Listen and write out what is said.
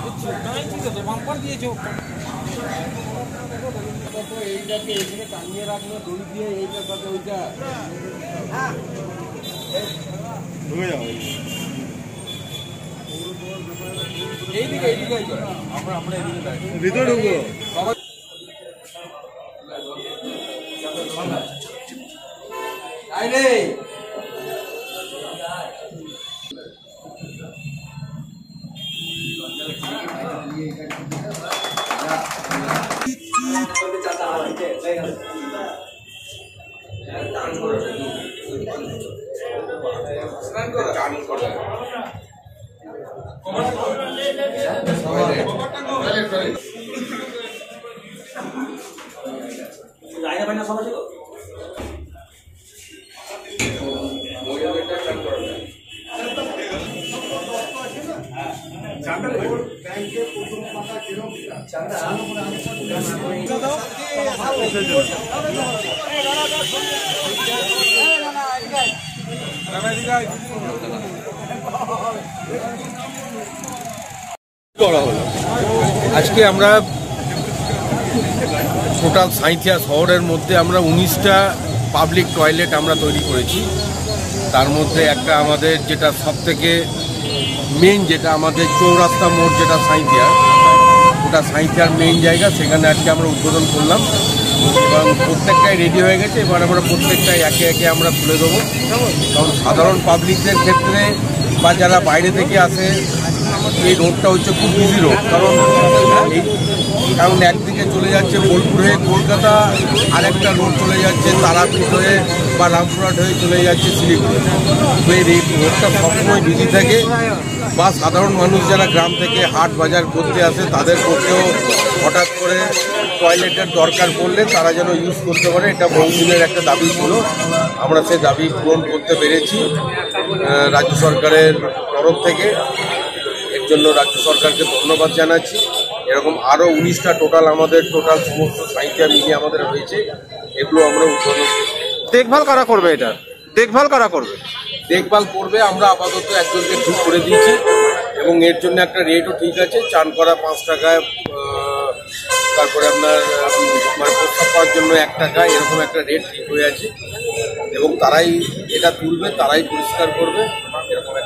Bumper দিয়েছো এইটাকে এখানে টাঙিয়ে রাখলো দড়ি দিয়ে এইটার সাথে ওইটা ঢুকে যাও এইদিকে আমরা এদিকে ভিতরে ঢুকবো আইলে আজকে আমরা টোটাল সাঁইথিয়া শহরের মধ্যে আমরা 19টা পাবলিক টয়লেট আমরা তৈরি করেছি। তার মধ্যে একটা আমাদের যেটা সবথেকে মেন, যেটা আমাদের চৌরাস্তা মোড়, যেটা সাঁইথিয়া, ওটা সাঁইথিয়ার মেন জায়গা, সেখানে আজকে আমরা উদ্বোধন করলাম এবং প্রত্যেকটাই রেডি হয়ে গেছে। এবার আমরা প্রত্যেকটাই একে একে আমরা খুলে দেবো। কারণ সাধারণ পাবলিকদের ক্ষেত্রে বা যারা বাইরে থেকে আসে, এই রোডটা হচ্ছে খুব বিজি রোড। কারণ একদিকে চলে যাচ্ছে বোলপুর হয়ে কলকাতা, আরেকটা রোড চলে যাচ্ছে তারাপীঠ হয়ে বা রামপুরহাট হয়ে চলে যাচ্ছে শিলিগুড়ি। তো এই রোডটা সবসময় বিজি থাকে, বা সাধারণ মানুষ যারা গ্রাম থেকে হাট বাজার করতে আসে তাদের পক্ষেও হঠাৎ করে টয়লেটের দরকার পড়লে তারা যেন ইউজ করতে পারে, এটা বহুদিনের একটা দাবি ছিল। আমরা সেই দাবি পূরণ করতে পেরেছি রাজ্য সরকারের তরফ থেকে। এর জন্য রাজ্য সরকারকে ধন্যবাদ জানাচ্ছি। এরকম আরও 19টা আমাদের সমস্ত সাঁইথিয়া মিলিয়ে আমাদের হয়েছে, এগুলো আমরা উদ্বোধন। দেখভাল কারা করবে? এটা দেখভাল করবে আমরা আপাতত একজনকে ঠিক করে দিয়েছি এবং এর জন্য একটা রেটও ঠিক আছে। চান করা 5 টাকায়, তারপরে আপনার মানে প্রস্তাব করার জন্য 1 টাকা, এরকম একটা রেট ঠিক হয়ে আছে এবং তারাই এটা তুলবে, তারাই পরিষ্কার করবে, এরকম